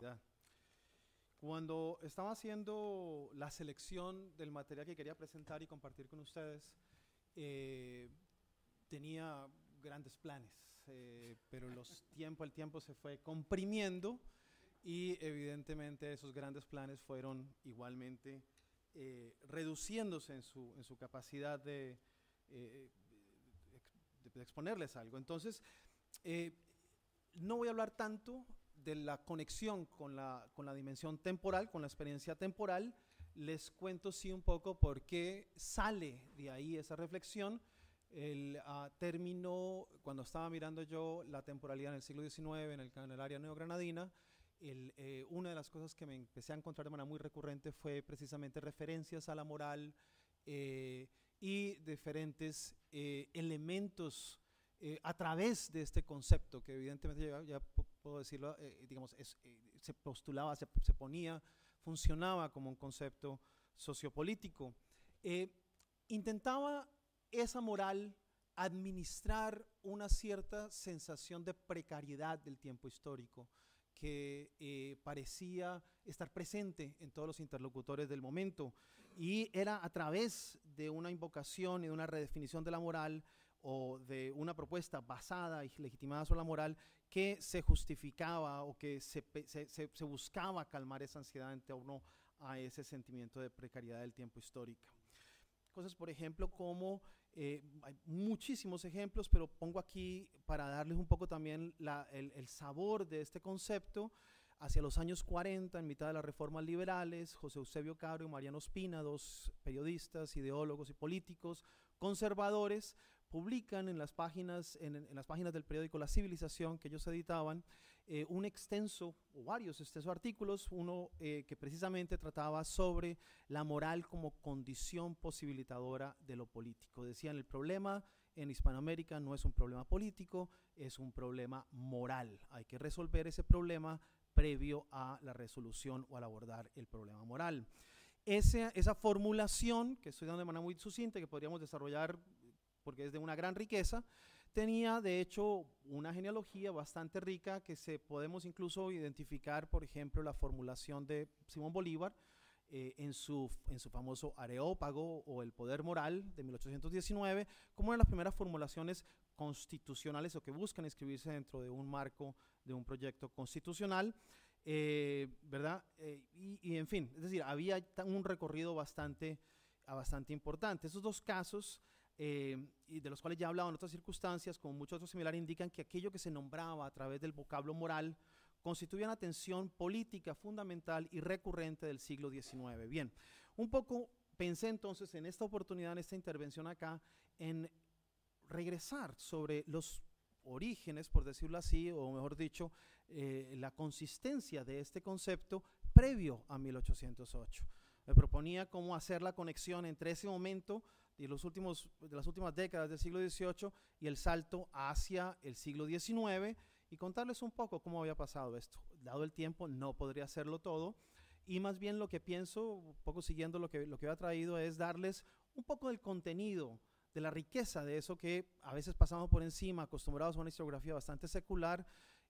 Ya. Cuando estaba haciendo la selección del material que quería presentar y compartir con ustedes, eh, tenía grandes planes, pero el tiempo se fue comprimiendo y evidentemente esos grandes planes fueron igualmente reduciéndose en su capacidad eh, de exponerles algo. Entonces, eh, no voy a hablar tanto de la conexión con la dimensión temporal, con la experiencia temporal. Les cuento sí un poco por qué sale de ahí esa reflexión. El término, cuando estaba mirando yo la temporalidad en el siglo XIX en el área neogranadina, una de las cosas que me empecé a encontrar de manera muy recurrente fue precisamente referencias a la moral eh, y diferentes elementos a través de este concepto, que evidentemente ya puedo decirlo, digamos, se postulaba, se ponía, funcionaba como un concepto sociopolítico. Eh, Intentaba esa moral administrar una cierta sensación de precariedad del tiempo histórico que parecía estar presente en todos los interlocutores del momento, y era a través de una invocación y de una redefinición de la moral o de una propuesta basada y legitimada sobre la moral que se justificaba o que se buscaba calmar esa ansiedad en torno a ese sentimiento de precariedad del tiempo histórico. Cosas, por ejemplo, como hay muchísimos ejemplos, pero pongo aquí para darles un poco también el sabor de este concepto. Hacia los años 40, en mitad de las reformas liberales, José Eusebio Caro y Mariano Ospina, dos periodistas, ideólogos y políticos conservadores, publican en las páginas del periódico La Civilización que ellos editaban un extenso, o varios extensos artículos, uno que precisamente trataba sobre la moral como condición posibilitadora de lo político. Decían, el problema en Hispanoamérica no es un problema político, es un problema moral. Hay que resolver ese problema previo a la resolución o al abordar el problema moral. Esa formulación, que estoy dando de manera muy sucinta, que podríamos desarrollar porque es de una gran riqueza, tenía de hecho una genealogía bastante rica que podemos incluso identificar, por ejemplo, la formulación de Simón Bolívar en su famoso Areópago o El Poder Moral de 1819, como una de las primeras formulaciones constitucionales o que buscan inscribirse dentro de un marco de un proyecto constitucional, ¿verdad? Y en fin, es decir, había un recorrido bastante importante. Esos dos casos, y de los cuales ya he hablado en otras circunstancias, como muchos otros similares, indican que aquello que se nombraba a través del vocablo moral constituye una tensión política fundamental y recurrente del siglo XIX. Bien, un poco pensé entonces en esta oportunidad, en esta intervención acá, en regresar sobre los orígenes, por decirlo así, o mejor dicho, la consistencia de este concepto previo a 1808. Me proponía cómo hacer la conexión entre ese momento de las últimas décadas del siglo XVIII y el salto hacia el siglo XIX, y contarles un poco cómo había pasado esto. Dado el tiempo, no podría hacerlo todo, y más bien lo que pienso, un poco siguiendo lo que había traído, es darles un poco del contenido, de la riqueza de eso que a veces pasamos por encima, acostumbrados a una historiografía bastante secular,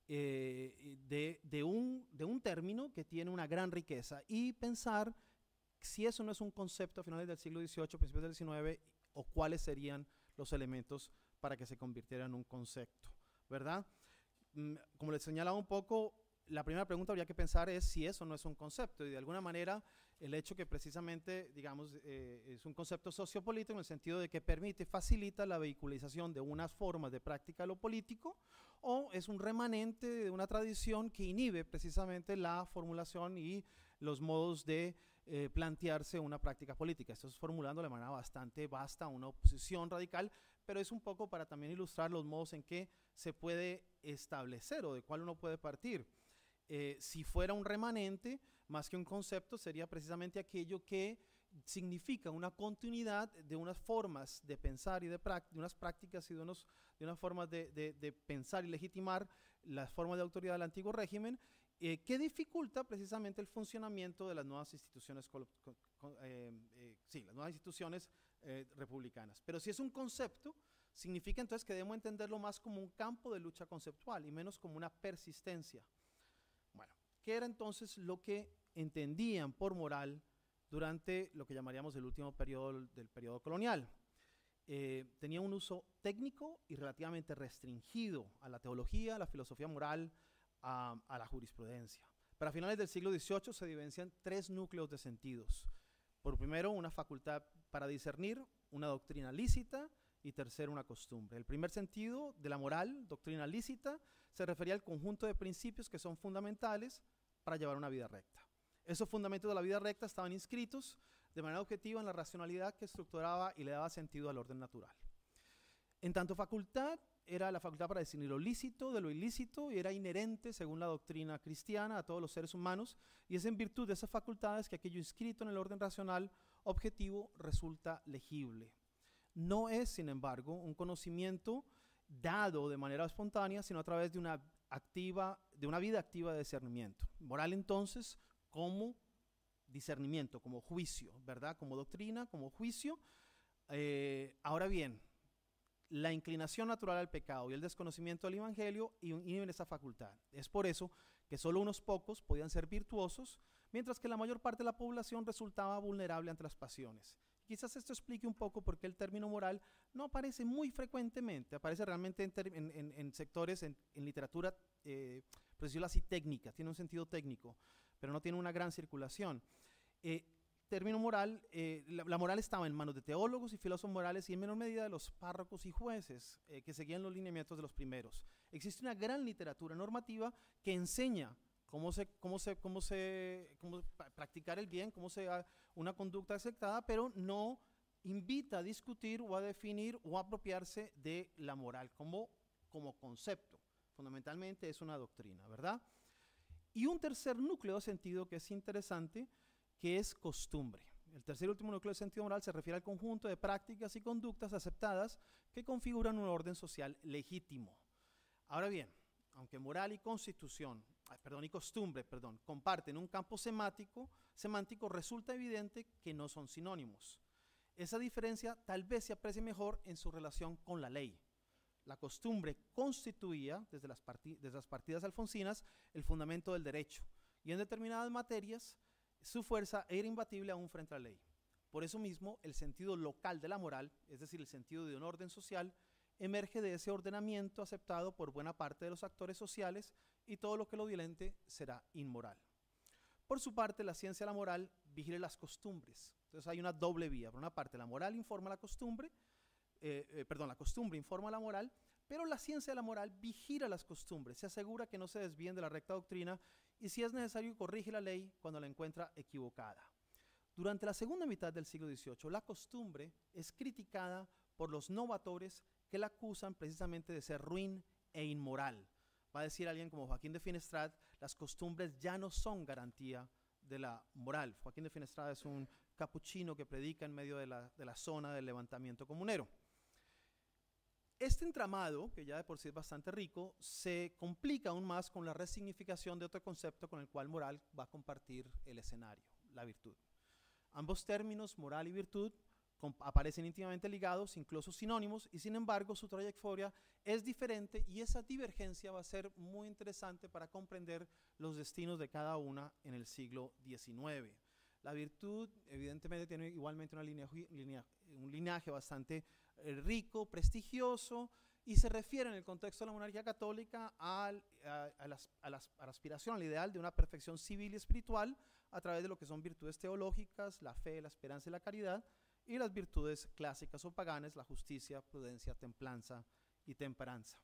de un término que tiene una gran riqueza, y pensar si eso no es un concepto a finales del siglo XVIII, principios del XIX, o cuáles serían los elementos para que se convirtiera en un concepto, ¿verdad? Como les señalaba un poco, la primera pregunta habría que pensar es si eso no es un concepto, y de alguna manera el hecho que precisamente, digamos, es un concepto sociopolítico en el sentido de que permite, facilita la vehiculización de unas formas de práctica de lo político, o es un remanente de una tradición que inhibe precisamente la formulación y los modos de plantearse una práctica política. Esto es formulando de manera bastante vasta una oposición radical, pero es un poco para también ilustrar los modos en que se puede establecer o de cuál uno puede partir. Si fuera un remanente, más que un concepto, sería precisamente aquello que significa una continuidad de unas formas de pensar y de unas prácticas y de unas formas de pensar y legitimar las formas de autoridad del antiguo régimen, que dificulta precisamente el funcionamiento de las nuevas instituciones, las nuevas instituciones republicanas. Pero si es un concepto, significa entonces que debemos entenderlo más como un campo de lucha conceptual y menos como una persistencia. Bueno, ¿Qué era entonces lo que entendían por moral durante lo que llamaríamos el último periodo del periodo colonial? Tenía un uso técnico y relativamente restringido a la teología, a la filosofía moral, a la jurisprudencia. Para finales del siglo XVIII se evidencian tres núcleos de sentidos. Por primero, una facultad para discernir, una doctrina lícita, y tercero, una costumbre. El primer sentido de la moral, doctrina lícita, se refería al conjunto de principios que son fundamentales para llevar una vida recta. Esos fundamentos de la vida recta estaban inscritos de manera objetiva en la racionalidad que estructuraba y le daba sentido al orden natural. En tanto facultad, era la facultad para discernir lo lícito de lo ilícito y era inherente, según la doctrina cristiana, a todos los seres humanos, y es en virtud de esas facultades que aquello inscrito en el orden racional objetivo resulta legible. No es, sin embargo, un conocimiento dado de manera espontánea, sino a través de una vida activa de discernimiento. Moral, entonces, como discernimiento, como juicio, ¿verdad? Como doctrina, como juicio. Ahora bien, la inclinación natural al pecado y el desconocimiento del evangelio inhiben esa facultad. Es por eso que solo unos pocos podían ser virtuosos, mientras que la mayor parte de la población resultaba vulnerable ante las pasiones. Quizás esto explique un poco por qué el término moral no aparece muy frecuentemente, aparece realmente en sectores, en literatura, por decirlo así, técnica, tiene un sentido técnico, pero no tiene una gran circulación. Término moral, la moral estaba en manos de teólogos y filósofos morales y en menor medida de los párrocos y jueces que seguían los lineamientos de los primeros. Existe una gran literatura normativa que enseña cómo practicar el bien, cómo se da una conducta aceptada, pero no invita a discutir o a definir o a apropiarse de la moral como concepto. Fundamentalmente es una doctrina, ¿verdad? Y un tercer núcleo de sentido que es interesante, que es costumbre. El tercer y último núcleo de sentido moral se refiere al conjunto de prácticas y conductas aceptadas que configuran un orden social legítimo. Ahora bien, aunque moral y costumbre comparten un campo semántico, resulta evidente que no son sinónimos. Esa diferencia tal vez se aprecie mejor en su relación con la ley. La costumbre constituía, desde las partidas alfonsinas, el fundamento del derecho, y en determinadas materias su fuerza era imbatible aún frente a la ley. Por eso mismo, el sentido local de la moral, es decir, el sentido de un orden social, emerge de ese ordenamiento aceptado por buena parte de los actores sociales y todo lo que lo violente será inmoral. Por su parte, la ciencia de la moral vigila las costumbres. Entonces hay una doble vía. Por una parte, la moral informa la costumbre, la costumbre informa la moral, pero la ciencia de la moral vigila las costumbres, se asegura que no se desvíen de la recta doctrina y si es necesario corrige la ley cuando la encuentra equivocada. Durante la segunda mitad del siglo XVIII, la costumbre es criticada por los novatores que la acusan precisamente de ser ruin e inmoral. Va a decir alguien como Joaquín de Finestrat, las costumbres ya no son garantía de la moral. Joaquín de Finestrat es un capuchino que predica en medio de la zona del levantamiento comunero. Este entramado, que ya de por sí es bastante rico, se complica aún más con la resignificación de otro concepto con el cual moral va a compartir el escenario, la virtud. Ambos términos, moral y virtud, aparecen íntimamente ligados, incluso sinónimos, y sin embargo su trayectoria es diferente y esa divergencia va a ser muy interesante para comprender los destinos de cada una en el siglo XIX. La virtud evidentemente tiene igualmente un linaje bastante rico, prestigioso, y se refiere en el contexto de la monarquía católica a la aspiración, al ideal de una perfección civil y espiritual a través de lo que son virtudes teológicas, la fe, la esperanza y la caridad, y las virtudes clásicas o paganas, la justicia, prudencia, templanza y temperanza.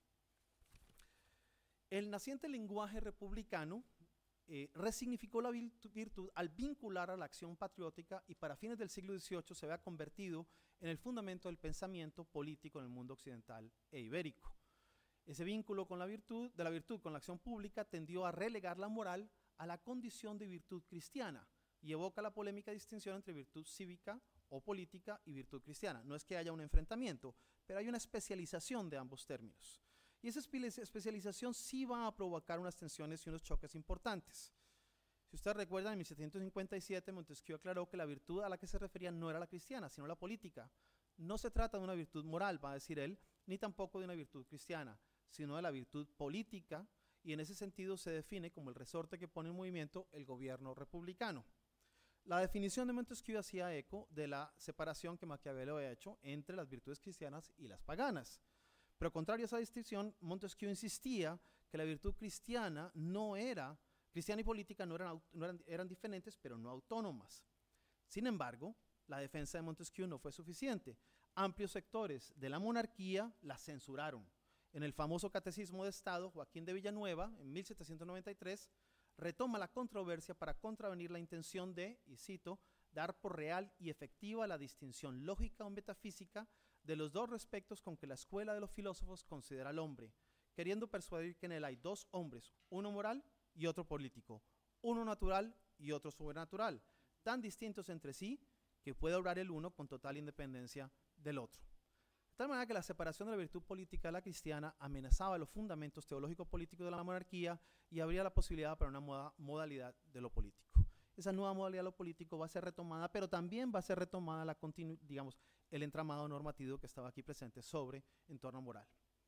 El naciente lenguaje republicano resignificó la virtud al vincular a la acción patriótica y para fines del siglo XVIII se había convertido en el fundamento del pensamiento político en el mundo occidental e ibérico. Ese vínculo de la virtud con la acción pública tendió a relegar la moral a la condición de virtud cristiana y evoca la polémica distinción entre virtud cívica o política y virtud cristiana. No es que haya un enfrentamiento, pero hay una especialización de ambos términos. Y esa especialización sí va a provocar unas tensiones y unos choques importantes. Si ustedes recuerdan, en 1757 Montesquieu aclaró que la virtud a la que se refería no era la cristiana, sino la política. No se trata de una virtud moral, va a decir él, ni tampoco de una virtud cristiana, sino de la virtud política, y en ese sentido se define como el resorte que pone en movimiento el gobierno republicano. La definición de Montesquieu hacía eco de la separación que Maquiavelo había hecho entre las virtudes cristianas y las paganas. Pero contrario a esa distinción, Montesquieu insistía que la virtud cristiana cristiana y política eran diferentes, pero no autónomas. Sin embargo, la defensa de Montesquieu no fue suficiente. Amplios sectores de la monarquía la censuraron. En el famoso Catecismo de Estado, Joaquín de Villanueva, en 1793, retoma la controversia para contravenir la intención de, y cito, dar por real y efectiva la distinción lógica o metafísica de los dos respectos con que la escuela de los filósofos considera al hombre, queriendo persuadir que en él hay dos hombres, uno moral y otro político, uno natural y otro sobrenatural, tan distintos entre sí que puede obrar el uno con total independencia del otro. De tal manera que la separación de la virtud política de la cristiana amenazaba los fundamentos teológico-políticos de la monarquía y abría la posibilidad para una nueva modalidad de lo político. Esa nueva modalidad de lo político va a ser retomada, pero también va a ser retomada el entramado normativo que estaba aquí presente sobre entorno moral.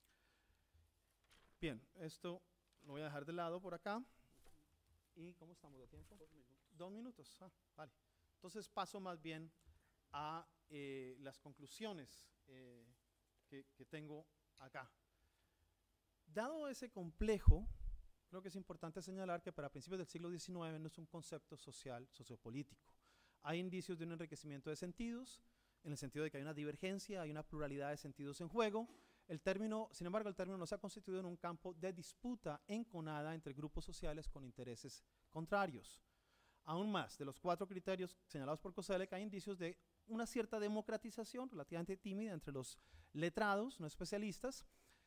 Bien, esto lo voy a dejar de lado por acá. ¿Y cómo estamos de tiempo? 2 minutos. 2 minutos, vale. Entonces paso más bien a las conclusiones que tengo acá. Dado ese complejo, creo que es importante señalar que para principios del siglo XIX no es un concepto social, sociopolítico. Hay indicios de un enriquecimiento de sentidos, en el sentido de que hay una divergencia, hay una pluralidad de sentidos en juego. Sin embargo, el término no se ha constituido en un campo de disputa enconada entre grupos sociales con intereses contrarios. Aún más, de los 4 criterios señalados por Koselleck, hay indicios de una cierta democratización relativamente tímida entre los letrados, no especialistas,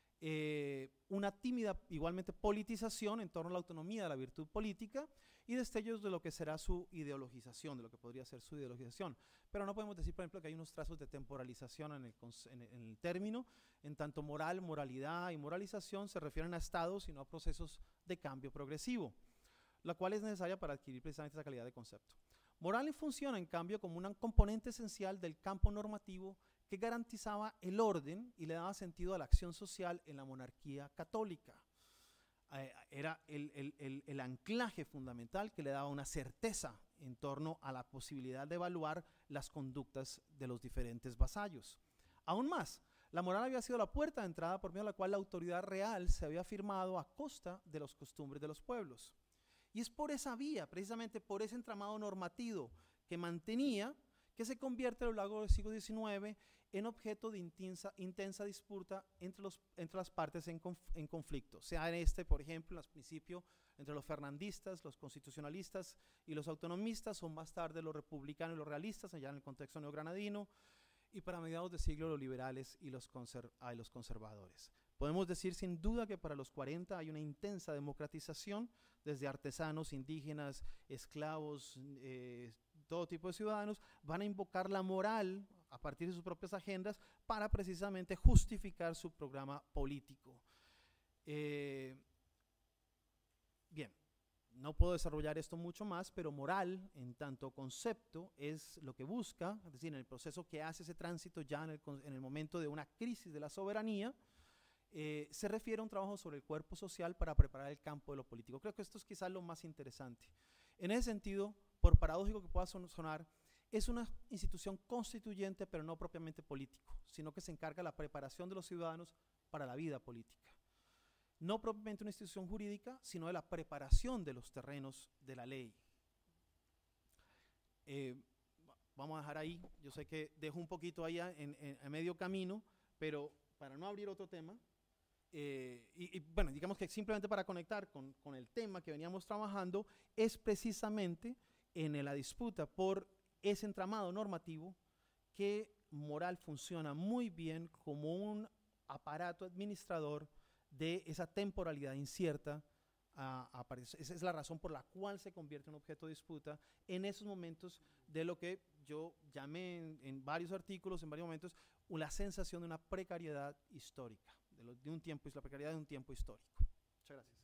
una tímida igualmente politización en torno a la autonomía de la virtud política y destellos de lo que será su ideologización, de lo que podría ser su ideologización. Pero no podemos decir, por ejemplo, que hay unos trazos de temporalización en el término, en tanto moral, moralidad y moralización se refieren a estados y no a procesos de cambio progresivo, la cual es necesaria para adquirir precisamente esa calidad de concepto. Moral funciona, en cambio, como un componente esencial del campo normativo que garantizaba el orden y le daba sentido a la acción social en la monarquía católica. Era el anclaje fundamental que le daba una certeza en torno a la posibilidad de evaluar las conductas de los diferentes vasallos. Aún más, la moral había sido la puerta de entrada por medio de la cual la autoridad real se había afirmado a costa de las costumbres de los pueblos. Y es por esa vía, precisamente por ese entramado normativo que mantenía, que se convierte a lo largo del siglo XIX en objeto de intensa disputa entre las partes en conflicto. Sea por ejemplo, en principio entre los fernandistas, los constitucionalistas y los autonomistas, o más tarde los republicanos y los realistas, allá en el contexto neogranadino, y para mediados de siglo los liberales y los conservadores. Podemos decir sin duda que para los 40 hay una intensa democratización, desde artesanos, indígenas, esclavos, todo tipo de ciudadanos, van a invocar la moral a partir de sus propias agendas para precisamente justificar su programa político. Bien, no puedo desarrollar esto mucho más, pero moral en tanto concepto es lo que busca, es decir, en el proceso que hace ese tránsito ya en el momento de una crisis de la soberanía, se refiere a un trabajo sobre el cuerpo social para preparar el campo de lo político. Creo que esto es quizás lo más interesante. En ese sentido, por paradójico que pueda sonar, es una institución constituyente, pero no propiamente político, sino que se encarga de la preparación de los ciudadanos para la vida política. No propiamente una institución jurídica, sino de la preparación de los terrenos de la ley. Vamos a dejar ahí, yo sé que dejo un poquito ahí en medio camino, pero para no abrir otro tema, bueno, digamos que simplemente para conectar con el tema que veníamos trabajando, es precisamente en la disputa por ese entramado normativo que moral funciona muy bien como un aparato administrador de esa temporalidad incierta. Esa es la razón por la cual se convierte en objeto de disputa en esos momentos de lo que yo llamé en varios artículos, en varios momentos, la sensación de una precariedad histórica, la precariedad de un tiempo histórico. Muchas gracias.